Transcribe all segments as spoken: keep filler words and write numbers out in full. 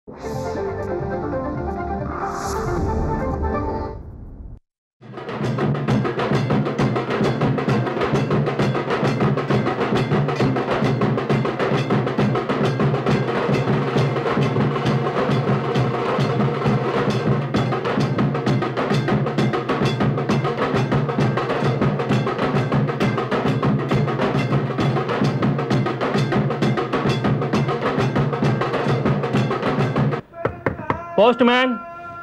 Postman.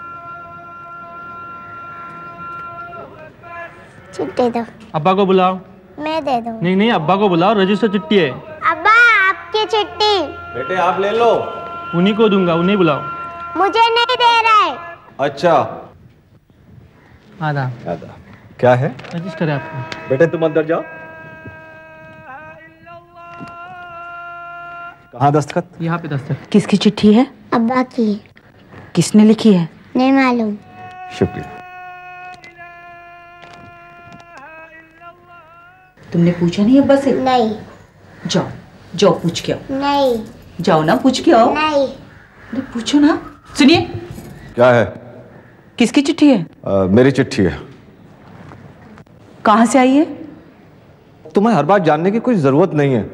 चिट्ठी दो। अब्बा को बुलाओ। मैं दे दूँ। नहीं नहीं, अब्बा को बुलाओ, रजिस्टर चिट्ठी है। अब्बा आपकी चिट्ठी। बेटे आप ले लो। उन्हीं को दूंगा, उन्हें बुलाओ। मुझे नहीं दे रहा है। अच्छा आधा आधा क्या है? रजिस्टर है आपको। बेटे तुम अंदर जाओ। कहाँ दस्तखत? यहाँ पे दस्तखत। किसकी चिट्ठी है? अब्बा की। किसने लिखी है? नहीं मालूम। शुक्रिया। तुमने पूछा नहीं अब्बा से? नहीं। जाओ जाओ पूछ के आओ। नहीं। जाओ ना पूछ के आओ। नहीं। अरे पूछो ना। सुनिए। क्या है? किसकी चिट्ठी है? आ, मेरी चिट्ठी है। कहाँ से आई है? तुम्हें हर बात जानने की कोई जरूरत नहीं है।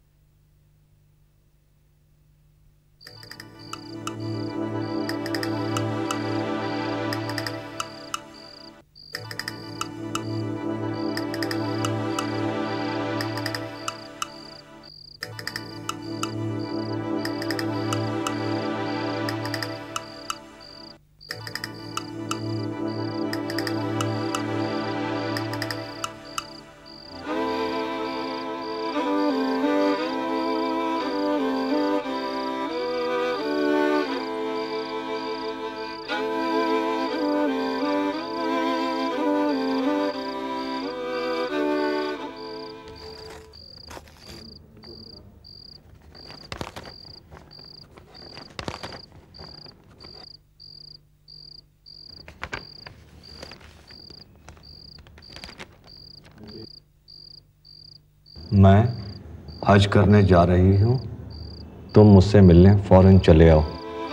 मैं हज करने जा रही हूँ, तुम मुझसे मिलने फौरन चले आओ।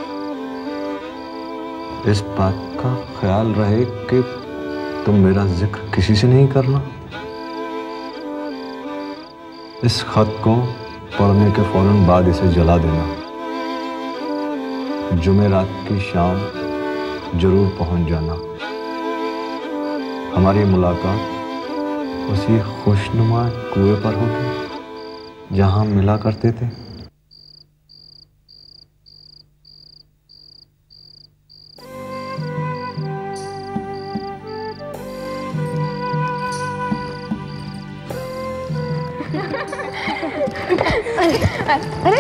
इस बात का ख्याल रहे कि तुम मेरा जिक्र किसी से नहीं करना। इस खत को पढ़ने के फौरन बाद इसे जला देना। जुमेरात की शाम जरूर पहुंच जाना। हमारी मुलाकात उसी खुशनुमा कुएं पर होगी जहां मिला करते थे। अरे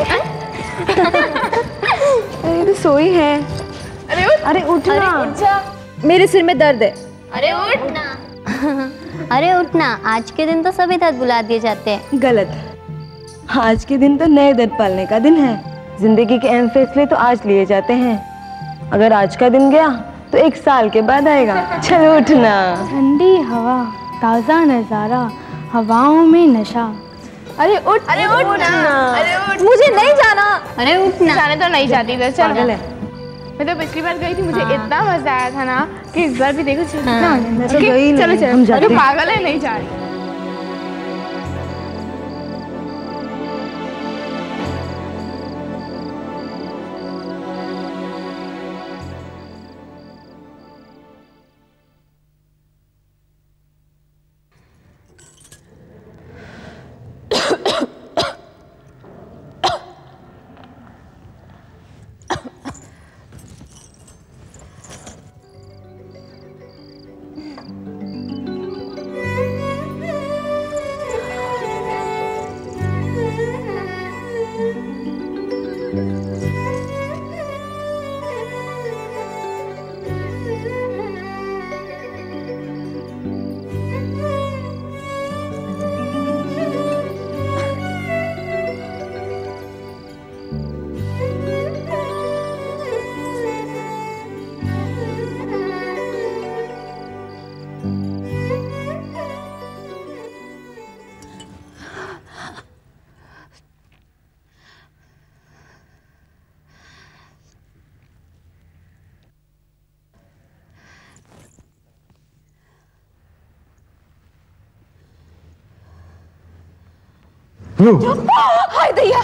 अरे तो सोई है। अरे उठ, अरे उठ ना। उठ जा। मेरे सिर में दर्द है। अरे उठ ना। अरे उठना, आज के दिन तो सभी तक बुला दिए जाते हैं। गलत। आज के दिन तो नए दर्द पालने का दिन है। जिंदगी के अहम फैसले तो आज लिए जाते हैं। अगर आज का दिन गया तो एक साल के बाद आएगा। चलो उठना। ठंडी हवा, ताज़ा नज़ारा, हवाओं में नशा। अरे उठ, अरे उठ ना। अरे उठ। मुझे नहीं जाना। अरे उठना। जाने तो नहीं जाती थी। चल। मैं तो पिछली बार गई थी, मुझे हाँ। इतना मजा आया था ना कि इस बार भी देखो चलना। हाँ। चलो चलो। अरे पागल है, नहीं जा रही। हाय दैया।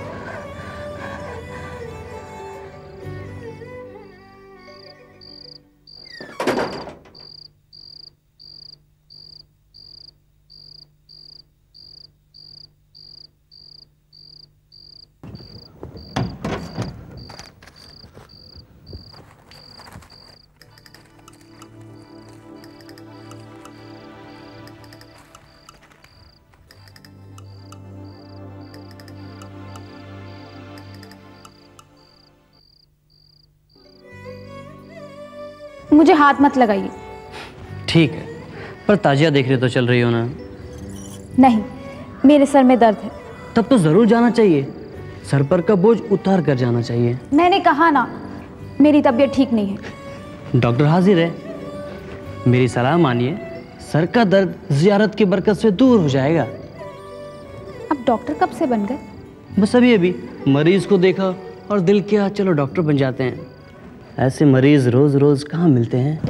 मुझे हाथ मत लगाइए। ठीक है, पर ताजिया देख रहे तो चल रही हो ना। नहीं, मेरे सर में दर्द है। तब तो जरूर जाना चाहिए, सर पर का बोझ उतार कर जाना चाहिए। मैंने कहा ना, मेरी तबीयत ठीक नहीं है। डॉक्टर हाजिर है, मेरी सलाह मानिए, सर का दर्द जियारत की बरकत से दूर हो जाएगा। अब डॉक्टर कब से बन गए? बस अभी अभी मरीज को देखा और दिल किया चलो डॉक्टर बन जाते हैं। ऐसे मरीज रोज रोज कहाँ मिलते हैं।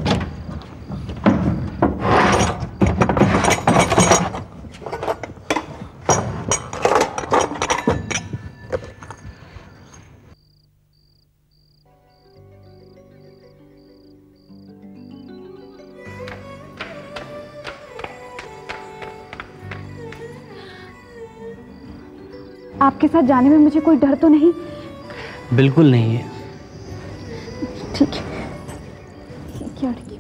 आपके साथ जाने में मुझे कोई डर तो नहीं? बिल्कुल नहीं है। ठीक है, क्या ठीक है?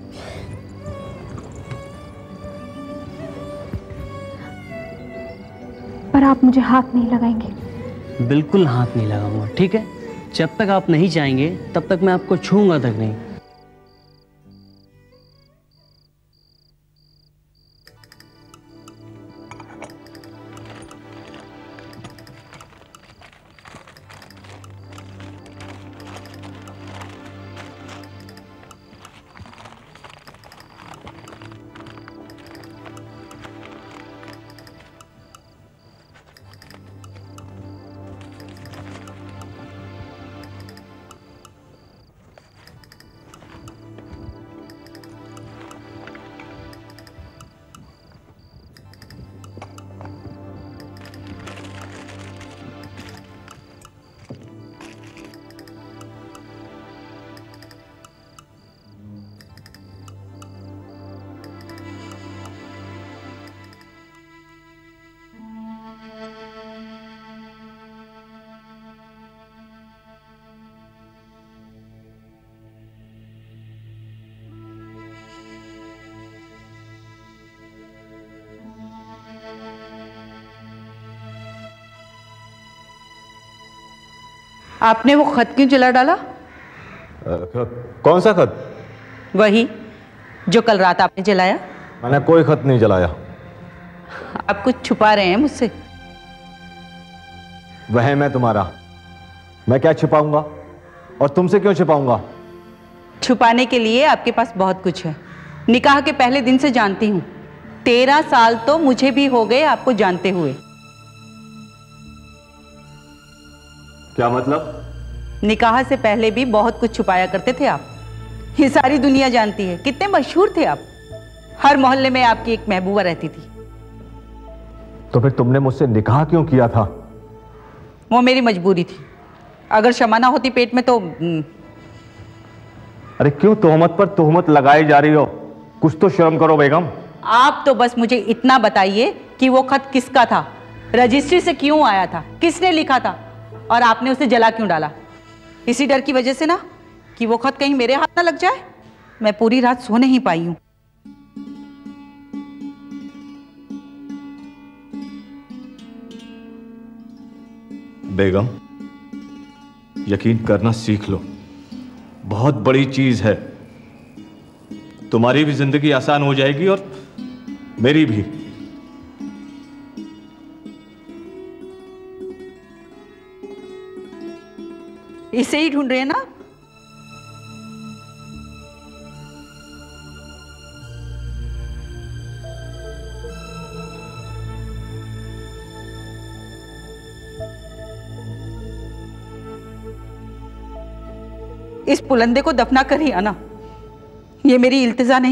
पर आप मुझे हाथ नहीं लगाएंगे? बिल्कुल हाथ नहीं लगाऊंगा, ठीक है? जब तक आप नहीं चाहेंगे तब तक मैं आपको छूंगा तक नहीं। आपने वो खत क्यों जला डाला? कौन सा खत? वही जो कल रात आपने जलाया। मैंने कोई खत नहीं जलाया। आप कुछ छुपा रहे हैं मुझसे। वह मैं तुम्हारा, मैं क्या छिपाऊंगा और तुमसे क्यों छिपाऊंगा? छुपाने के लिए आपके पास बहुत कुछ है। निकाह के पहले दिन से जानती हूँ। तेरह साल तो मुझे भी हो गए आपको जानते हुए। क्या मतलब? निकाह से पहले भी बहुत कुछ छुपाया करते थे आप। ये सारी दुनिया जानती है कितने मशहूर थे आप। हर मोहल्ले में आपकी एक महबूबा रहती थी। तो फिर तुमने मुझसे निकाह क्यों किया था? वो मेरी मजबूरी थी। अगर शमा ना होती पेट में तो। अरे क्यों तोहमत पर तोहमत लगाई जा रही हो? कुछ तो शर्म करो बेगम। आप तो बस मुझे इतना बताइए कि वो खत किसका था, रजिस्ट्री से क्यों आया था, किसने लिखा था और आपने उसे जला क्यों डाला? इसी डर की वजह से ना कि वो खत कहीं मेरे हाथ ना लग जाए। मैं पूरी रात सो नहीं पाई हूं। बेगम, यकीन करना सीख लो। बहुत बड़ी चीज है। तुम्हारी भी जिंदगी आसान हो जाएगी और मेरी भी। इसे ही ढूंढ रहे हैं ना? इस पुलंदे को दफना कर ही आना। ये मेरी इल्तिजा नहीं,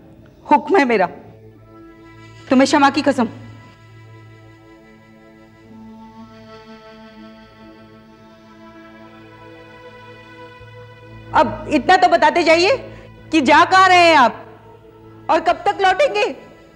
हुक्म है मेरा। तुम्हें शमा की कसम। अब इतना तो बताते जाइए कि जा कहाँ रहे हैं आप और कब तक लौटेंगे?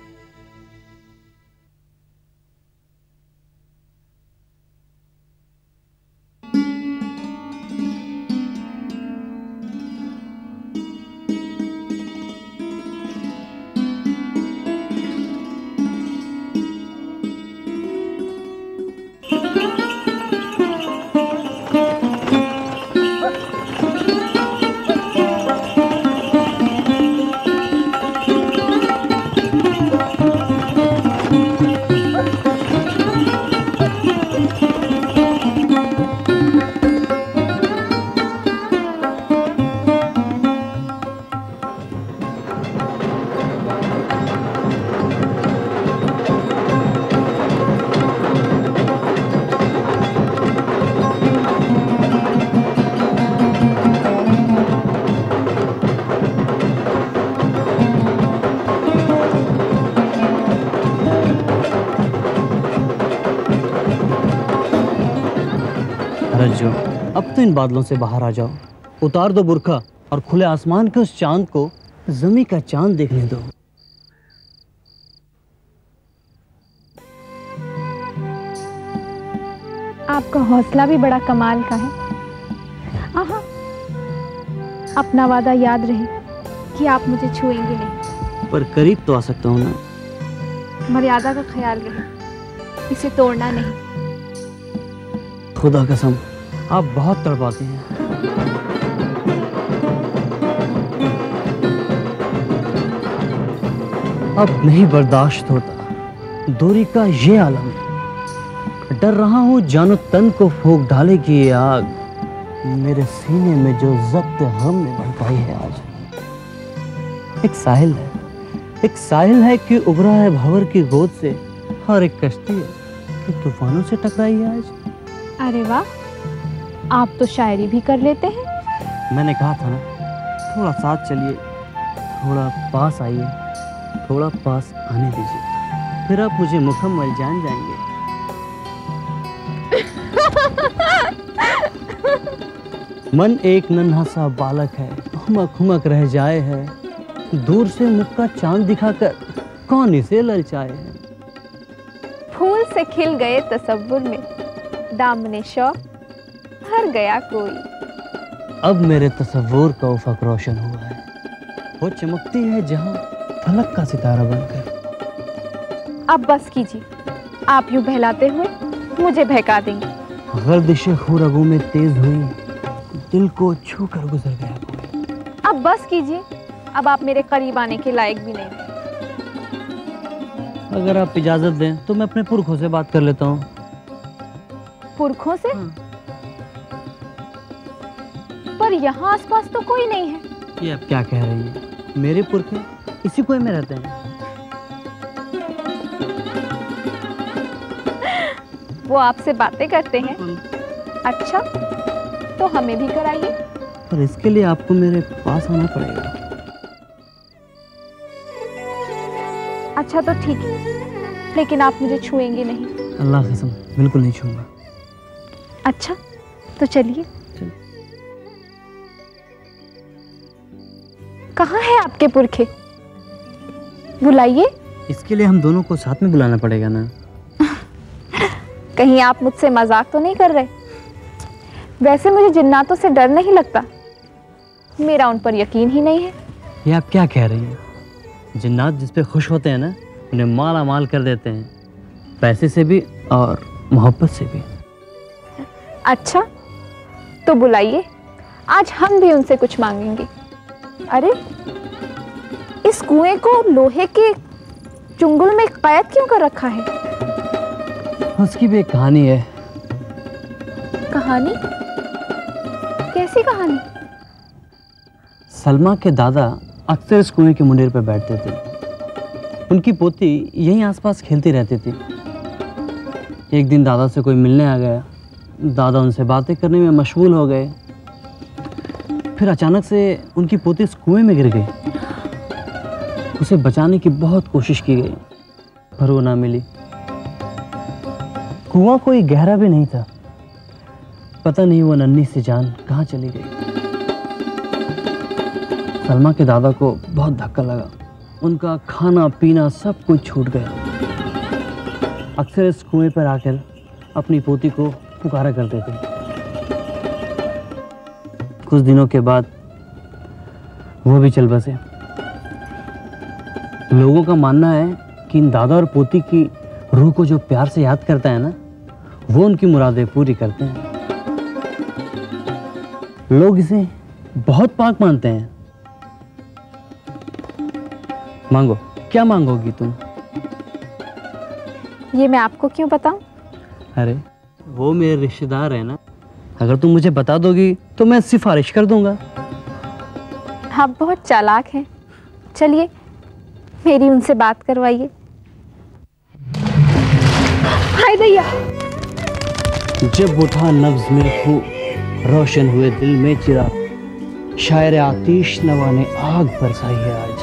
रज्जो, अब तो इन बादलों से बाहर आ जाओ, उतार दो बुर्का और खुले आसमान के उस चांद को जमी का चांद देखने दो। आपका हौसला भी बड़ा कमाल का है। आहा, अपना वादा याद रहे कि आप मुझे छुएंगे नहीं। पर करीब तो आ सकता हूँ ना। मर्यादा का ख्याल रहे, इसे तोड़ना नहीं। खुदा कसम, आप बहुत तड़पाते हैं। अब नहीं बर्दाश्त होता दूरी का ये आलम। डर रहा हूँ जानो तन को फूंक डालेगी ये आग, मेरे सीने में जो जब्त गम ने भड़काई है आज। एक साहिल है, एक साहिल है कि उभरा है भंवर की गोद से, और एक कश्ती है कि तूफानों से टकराई है आज। अरे वाह, आप तो शायरी भी कर लेते हैं। मैंने कहा था ना, थोड़ा साथ चलिए, थोड़ा पास आइए, थोड़ा पास आने दीजिए, फिर आप मुझे मुकम्मल जान जाएंगे। मन एक नन्हा सा बालक है, हुमक हुमक रह जाए है, दूर से मुख का चांद दिखाकर कौन इसे ललचाए है। फूल से खिल गए तसव्वुर में, दामने शौक भर गया कोई। अब मेरे तसव्वुर का उफक रोशन हुआ है, वो चमकती है जहां फलक का सितारा बनकर। अब बस कीजिए, आप यूं बहलाते हुए मुझे बहका देंगे। गर्दिश खूरगों में तेज हुई, दिल को छू कर गुजर गया कोई। अब बस कीजिए, अब आप मेरे करीब आने के लायक भी नहीं। अगर आप इजाजत दें तो मैं अपने पुरखों से बात कर लेता हूँ। पुरखों से? पर यहाँ आसपास तो कोई नहीं है। ये आप क्या कह रही हैं? मेरे पुरखे इसी कुएं में रहते हैं। वो आपसे बातें करते हैं? अच्छा, तो हमें भी कराइए। पर इसके लिए आपको मेरे पास आना पड़ेगा। अच्छा तो ठीक है, लेकिन आप मुझे छुएंगे नहीं। अल्लाह कसम, बिल्कुल नहीं छूंगा। अच्छा तो चलिए। कहाँ है आपके पुरखे? बुलाइए। इसके लिए हम दोनों को साथ में बुलाना पड़ेगा ना। कहीं आप मुझसे मजाक तो नहीं कर रहे? वैसे मुझे जिन्नातों से डर नहीं लगता, मेरा उन पर यकीन ही नहीं है। ये आप क्या कह रही हैं? जिन्नात जिस पे खुश होते हैं ना, उन्हें माला माल कर देते हैं, पैसे से भी और मोहब्बत से भी। अच्छा तो बुलाइए, आज हम भी उनसे कुछ मांगेंगे। अरे, इस कुएं को लोहे के चुंगल में कैद क्यों कर रखा है? उसकी भी एक कहानी है। कहानी? कैसी कहानी? सलमा के दादा अक्सर इस कुएं के मुंडेर पर बैठते थे। उनकी पोती यहीं आसपास खेलती रहती थी। एक दिन दादा से कोई मिलने आ गया। दादा उनसे बातें करने में मशगूल हो गए। फिर अचानक से उनकी पोती इस कुएं में गिर गई। उसे बचाने की बहुत कोशिश की गई, पर वो ना मिली। कुआं कोई गहरा भी नहीं था। पता नहीं वो नन्ही सी जान कहाँ चली गई। सलमा के दादा को बहुत धक्का लगा। उनका खाना पीना सब कुछ छूट गया। अक्सर इस कुएं पर आकर अपनी पोती को पुकारा करते थे। कुछ दिनों के बाद वो भी चल बसे। लोगों का मानना है कि इन दादा और पोती की रूह को जो प्यार से याद करता है ना, वो उनकी मुरादें पूरी करते हैं। लोग इसे बहुत पाक मानते हैं। मांगो, क्या मांगोगी तुम? ये मैं आपको क्यों बताऊं? अरे वो मेरे रिश्तेदार है ना, अगर तुम मुझे बता दोगी तो मैं सिफारिश कर दूंगा। आप बहुत चालाक हैं। चलिए मेरी उनसे बात करवाइए। हाय दैया! जब उठा नब्ज में खू, रोशन हुए दिल में चिरा, शायर आतिश नवा ने आग बरसाई है आज।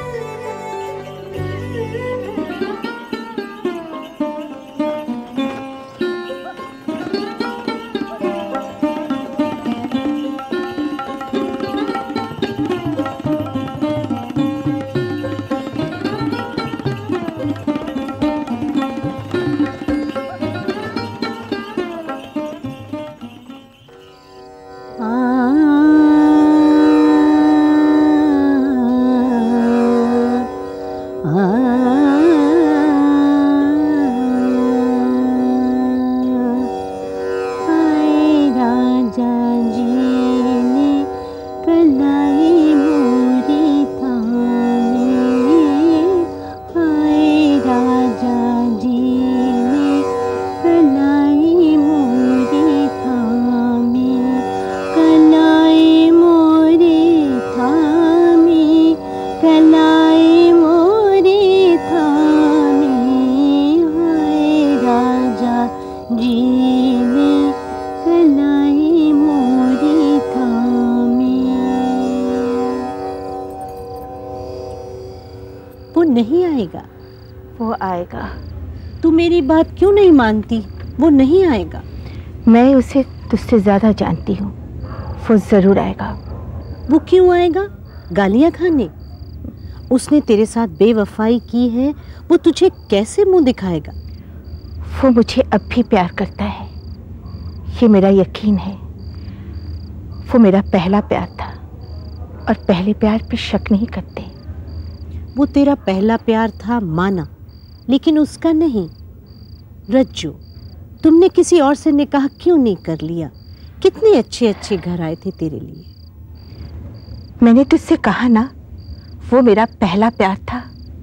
नहीं आएगा? वो आएगा। तू मेरी बात क्यों नहीं मानती? वो नहीं आएगा। मैं उसे तुझसे ज़्यादा जानती हूँ, वो ज़रूर आएगा। वो क्यों आएगा? गालियाँ खाने? उसने तेरे साथ बेवफाई की है, वो तुझे कैसे मुंह दिखाएगा? वो मुझे अब भी प्यार करता है, ये मेरा यकीन है। वो मेरा पहला प्यार था और पहले प्यार पे शक नहीं करते। वो तेरा पहला प्यार था माना, लेकिन उसका नहीं। रज्जू, तुमने किसी और से निकाह क्यों नहीं कर लिया? कितने अच्छे अच्छे घर आए थे तेरे लिए। मैंने तुझसे कहा ना, वो मेरा पहला प्यार था।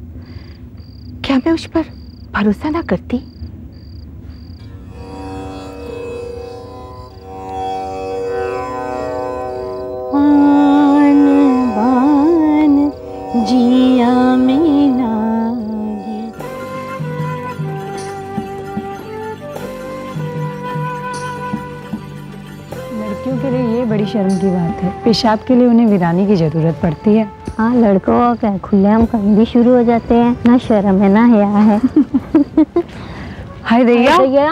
क्या मैं उस पर भरोसा ना करती? आन बान जिया में लागे। लड़कियों के लिए ये बड़ी शर्म की बात है, पेशाब के लिए उन्हें वीरानी की जरूरत पड़ती है। हाँ, लड़कों का क्या, खुलेआम काम भी शुरू हो जाते हैं, ना शर्म है ना हया है। हाय दैया! हाय दैया!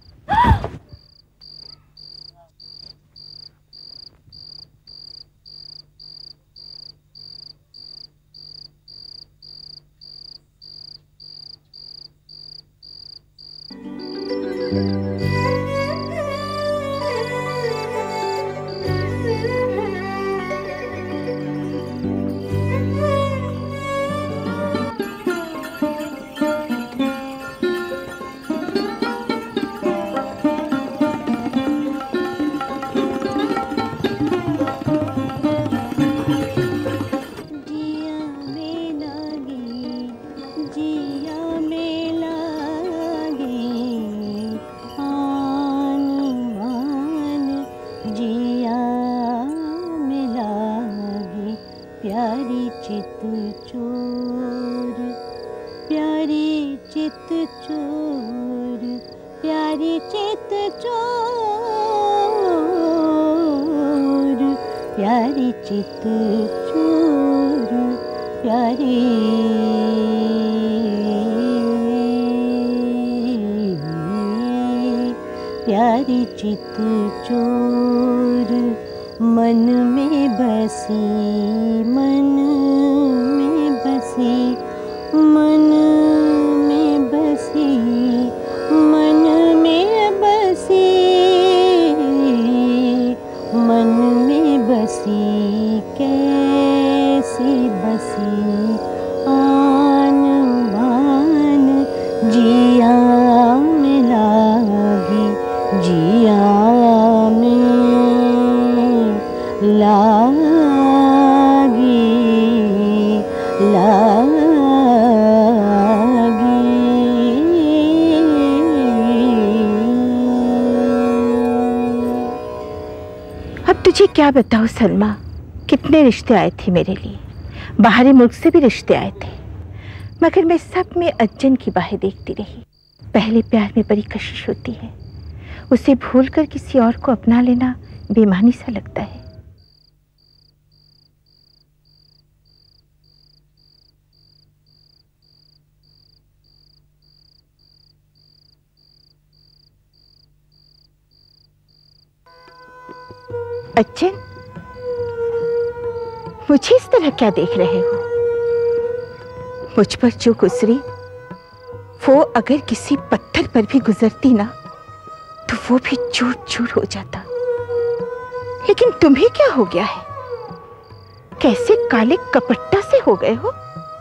प्यारी चित चोर, प्यारी चित चोर, प्यारी चित चोर, प्यारी चित चोर, प्यारी प्यारी चित चोर। मन में बसी, मन में बसी, मन में बसी, मन में बसी, मन में बसी, कैसी बसी आन बान जिया में लागी, जिया में लागी, लागी। अब तुझे क्या बताऊं सलमा, कितने रिश्ते आए थे मेरे लिए, बाहरी मुल्क से भी रिश्ते आए थे, मगर मैं सब में अज्जन की बाहें देखती रही। पहले प्यार में बड़ी कशिश होती है, उसे भूलकर किसी और को अपना लेना बेईमानी सा लगता है। अज्जन, मुझे इस तरह क्या देख रहे हो? मुझ पर जो गुजरी वो अगर किसी पत्थर पर भी गुजरती ना तो वो भी चूर चूर हो जाता। लेकिन तुम्हें क्या हो गया है? कैसे काले कपट्टा से हो गए हो?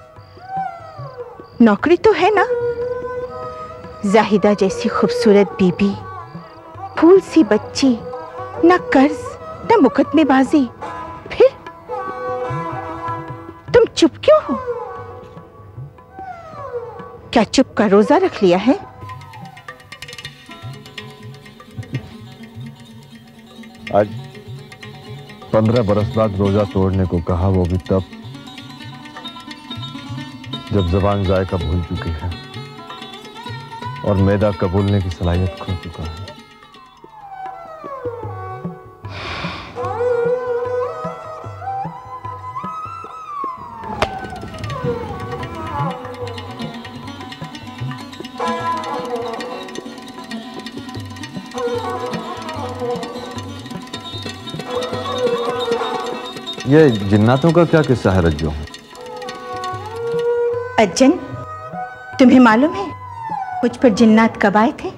नौकरी तो है ना, जाहिदा जैसी खूबसूरत बीबी, फूल सी बच्ची, ना कर्ज ना मुकदमेबाजी, फिर तुम चुप क्यों हो? क्या चुप का रोजा रख लिया है? आज पंद्रह बरस बाद रोजा तोड़ने को कहा, वो भी तब जब जबान जायका भूल चुकी है और मैदा कबूलने की सलाहियत खो चुका है। ये जिन्नातों का क्या किस्सा है रज्जो? अज्जन, तुम्हें मालूम है मुझ पर जिन्नात कब आए थे?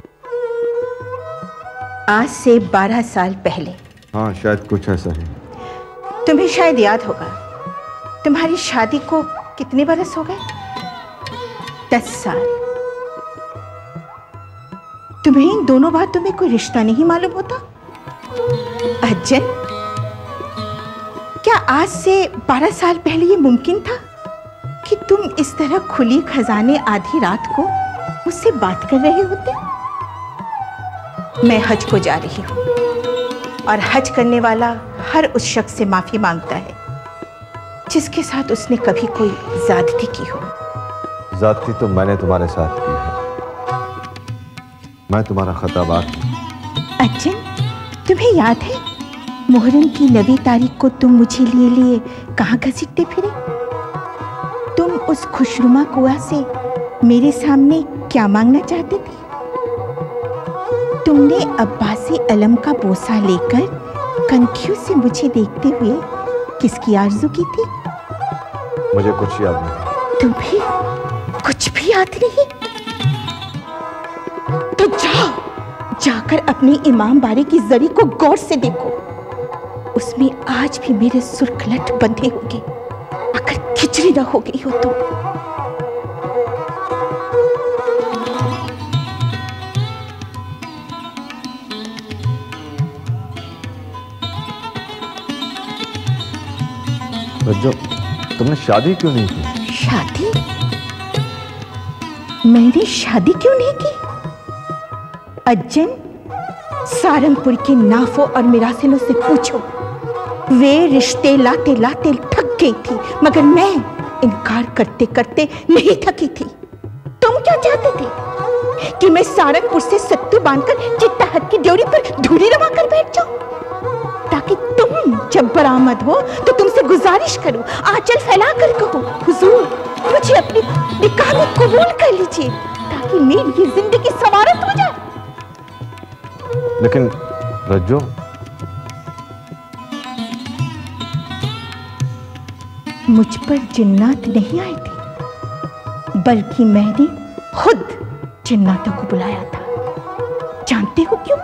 आज से बारह साल पहले। हाँ, शायद कुछ ऐसा ही। तुम्हें शायद याद होगा, तुम्हारी शादी को कितने बरस हो गए? दस साल। तुम्हें इन दोनों बातों में कोई रिश्ता नहीं मालूम होता? अज्जन, क्या आज से बारह साल पहले ये मुमकिन था कि तुम इस तरह खुली खजाने आधी रात को मुझसे बात कर रहे होते? मैं हज को जा रही हूँ और हज करने वाला हर उस शख्स से माफी मांगता है जिसके साथ उसने कभी कोई ज्यादती की हो। ज्यादती तो मैंने तुम्हारे साथ की है, मैं तुम्हारा खताबात हूं। अज्जन, तुम्हें याद है मुहर्रम की नवी तारीख को तुम मुझे लिए लिए कहाँ घसीटते फिरे? तुम उस खुशनुमा कुआं से मेरे सामने क्या मांगना चाहते थे? तुमने अब्बासी अलम का बोसा लेकर कनखियों से मुझे देखते हुए किसकी आरज़ू की थी? मुझे कुछ याद नहीं। तुम्हें कुछ भी याद नहीं? तो जाओ, जाकर अपनी इमाम बारी की जरी को गौर से देखो, उसमें आज भी मेरे सुर्खलट बंधे होंगे, अगर खिचड़ी न हो गई हो तो। रज्जो, तुमने शादी क्यों नहीं की? शादी? मैंने शादी क्यों नहीं की? अज्जन, सारंगपुर के नाफों और मिरासिनों से पूछो, वे रिश्ते लाते लाते थक गई थी, मगर मैं इनकार करते करते नहीं थकी थी। तुम क्या चाहते थे कि मैं सारंगपुर से सत्तू बांधकर चित्ता हद की ड्योरी पर धूली रवा कर बैठ जाऊं, ताकि तुम जब बरामद हो तो तुमसे गुजारिश करूं, आंचल फैला कर कहो, हुजूर मुझे अपनी निकाह में कबूल कर लीजिए, ताकि मेरी ये जिंदगी समारत हो जाए। लेकिन रज्जो, मुझ पर जिन्नात नहीं आए थे, बल्कि मैंने खुद जिन्नातों को बुलाया था। जानते हो क्यों?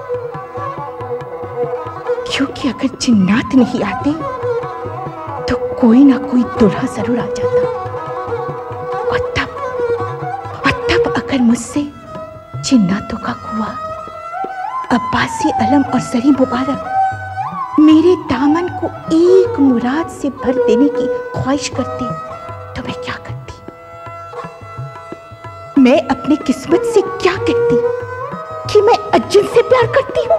क्योंकि अगर जिन्नात नहीं आते तो कोई ना कोई दूल्हा जरूर आ जाता, और तब और तब अगर मुझसे जिन्नातों का कुआं अब्बासी अलम और जरी मुबारक मेरे दामन को एक मुराद से भर देने की ख्वाहिश करते तो मैं क्या करती? मैं अपनी किस्मत से क्या कहती कि मैं अज्जन से प्यार करती हूं?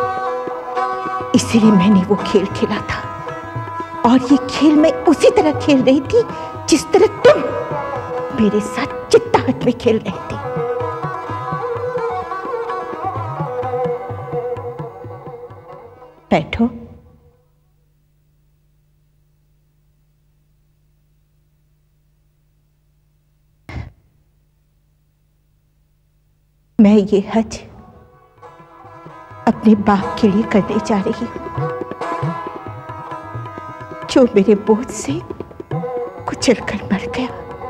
इसलिए मैंने वो खेल खेला था, और ये खेल मैं उसी तरह खेल रही थी जिस तरह तुम मेरे साथ चित्ताहट में खेल रहे थे। बैठो। मैं ये हज अपने बाप के लिए करने जा रही हूं, जो मेरे बोझ से कुचल कर मर गया,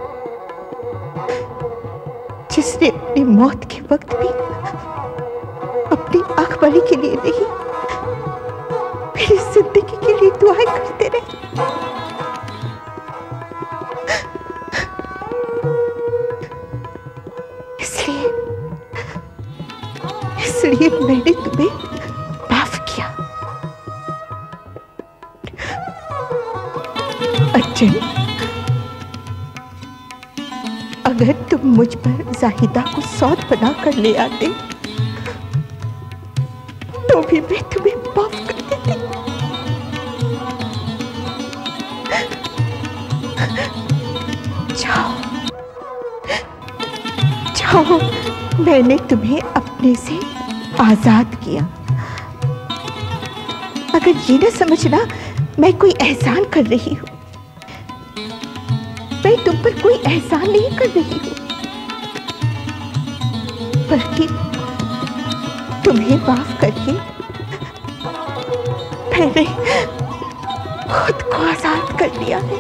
जिसने अपनी मौत के वक्त भी अपनी आंख वाली के लिए नहीं, मेरी जिंदगी के लिए दुआएं करते रहे। इसलिए इसलिए मैंने तुम्हें माफ किया। अज्जन, अगर तुम मुझ पर जाहिदा को सौत बना कर ले आते तो भी मैं तुम्हें माफ कर देती। जाओ जाओ, मैंने तुम्हें अपने से आजाद किया। अगर ये ना समझना मैं कोई एहसान कर रही हूं, मैं तुम पर कोई एहसान नहीं कर रही हूं, बल्कि तुम्हें माफ करके मैंने खुद को आजाद कर लिया है।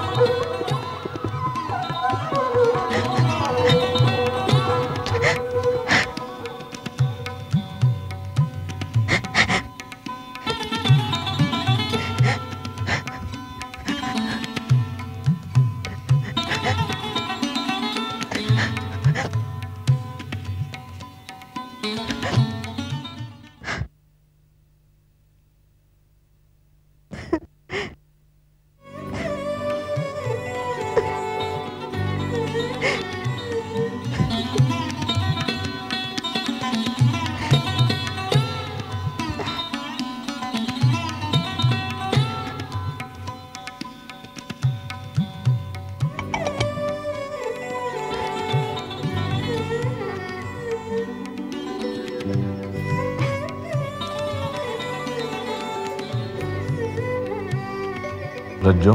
रज्जो,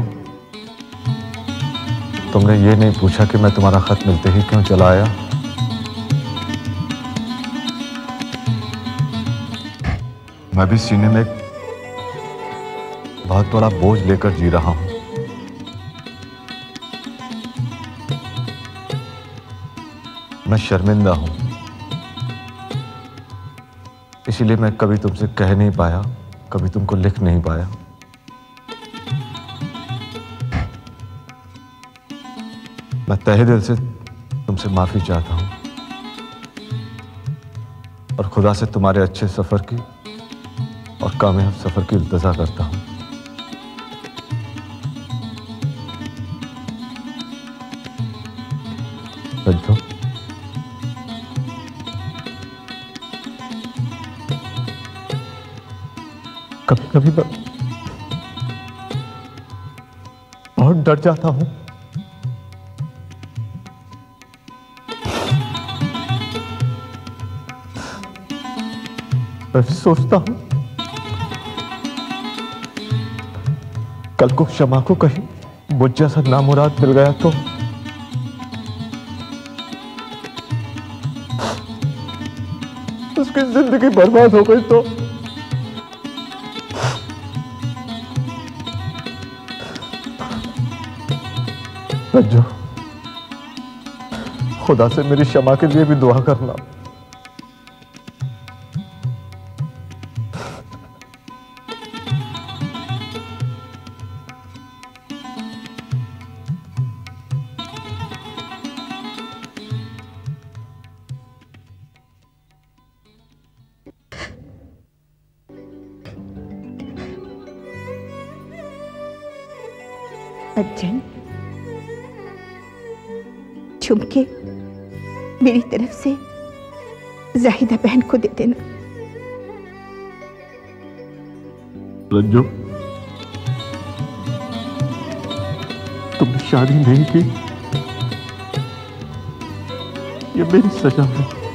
तुमने ये नहीं पूछा कि मैं तुम्हारा खत मिलते ही क्यों चला आया? मैं भी सीने में एक बहुत बड़ा बोझ लेकर जी रहा हूं। मैं शर्मिंदा हूं, इसीलिए मैं कभी तुमसे कह नहीं पाया, कभी तुमको लिख नहीं पाया। मैं तहे दिल से तुमसे माफी चाहता हूं और खुदा से तुम्हारे अच्छे सफर की और कामयाब सफर की इल्तिजा करता हूं। रज्जो, कभी कभी मैं बहुत डर जाता हूं। मैं सोचता हूं कल को शमा को कहीं मुझ जैसा नामुराद मिल गया तो उसकी जिंदगी बर्बाद हो गई तो रज्जू, खुदा से मेरी क्षमा के लिए भी दुआ करना। अज्जन, झुमके मेरी तरफ से जाहिदा बहन को दे देना। रज्जू, तुमने शादी नहीं की, ये मेरी सजा है।